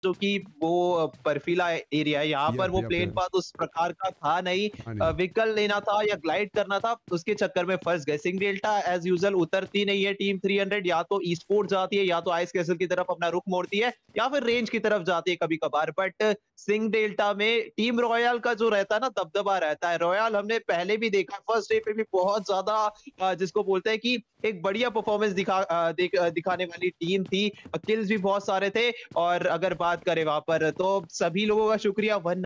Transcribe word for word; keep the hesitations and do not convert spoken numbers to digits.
जो कि वो बर्फीला एरिया है, यहाँ पर यस, वो यप, प्लेन यस। पाथ उस प्रकार का था नहीं। हाँ अ, जी। व्हीकल लेना था या ग्लाइड करना था, उसके चक्कर में फँस गए। सिंह डेल्टा एज़ यूजुअल उतरती नहीं है टीम थ्री हंड्रेड, या तो ई-स्पोर्ट जाती है, या तो आइस कैसल की तरफ अपना रुख मोड़ती है, या फिर रेंज की तरफ जाती है कभी-कभार। बट सिंह डेल्टा में टीम रॉयल का जो रहता है ना, दबदबा रहता है। रॉयल हमने पहले भी देखा, फर्स्ट डे पे भी बहुत ज़्यादा अ, जिसको बोलते हैं कि एक बढ़िया परफॉर्मेंस दिखा अ, दिख दिखाने वाली टीम थी। अ, किल्स भी बहुत सारे थे और अगर बात करें वहाँ पर तो सभी लोगों का शुक्रिया वन